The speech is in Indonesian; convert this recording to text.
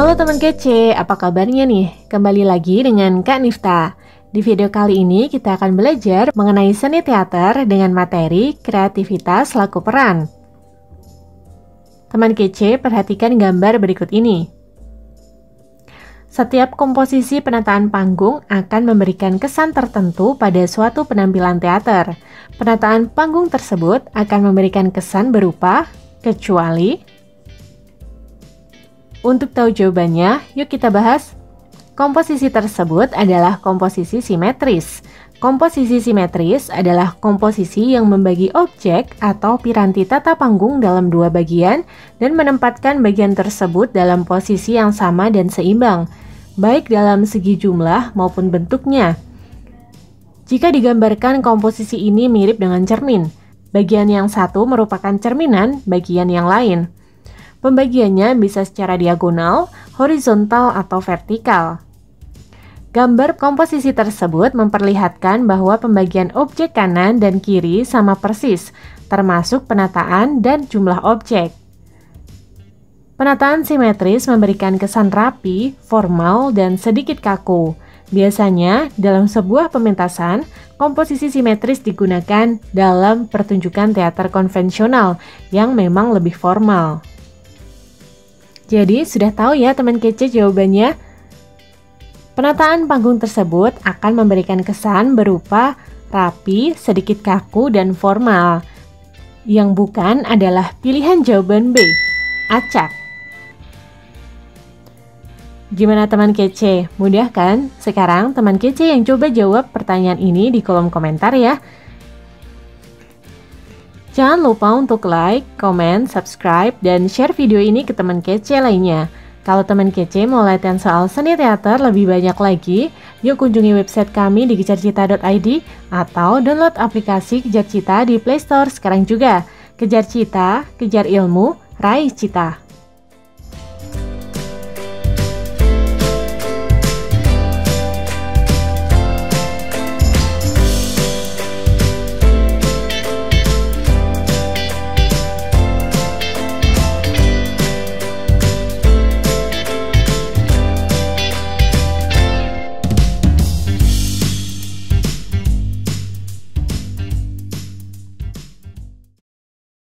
Halo teman kece, apa kabarnya nih? Kembali lagi dengan Kak Nifta. Di video kali ini kita akan belajar mengenai seni teater dengan materi kreativitas laku peran. Teman kece, perhatikan gambar berikut ini. Setiap komposisi penataan panggung akan memberikan kesan tertentu pada suatu penampilan teater. Penataan panggung tersebut akan memberikan kesan berupa kecuali. Untuk tahu jawabannya, yuk kita bahas. Komposisi tersebut adalah komposisi simetris. Komposisi simetris adalah komposisi yang membagi objek atau piranti tata panggung dalam dua bagian dan menempatkan bagian tersebut dalam posisi yang sama dan seimbang, baik dalam segi jumlah maupun bentuknya. Jika digambarkan komposisi ini mirip dengan cermin, bagian yang satu merupakan cerminan bagian yang lain. Pembagiannya bisa secara diagonal, horizontal, atau vertikal. Gambar komposisi tersebut memperlihatkan bahwa pembagian objek kanan dan kiri sama persis, termasuk penataan dan jumlah objek. Penataan simetris memberikan kesan rapi, formal, dan sedikit kaku. Biasanya, dalam sebuah pementasan, komposisi simetris digunakan dalam pertunjukan teater konvensional yang memang lebih formal. Jadi, sudah tahu ya teman kece jawabannya? Penataan panggung tersebut akan memberikan kesan berupa rapi, sedikit kaku, dan formal. Yang bukan adalah pilihan jawaban B, acak. Gimana teman kece? Mudah kan? Sekarang teman kece yang coba jawab pertanyaan ini di kolom komentar ya. Jangan lupa untuk like, komen, subscribe, dan share video ini ke teman kece lainnya. Kalau teman kece mau latihan soal seni teater lebih banyak lagi, yuk kunjungi website kami di kejarcita.id atau download aplikasi Kejar Cita di Play Store sekarang juga. Kejar Cita, kejar ilmu, raih cita.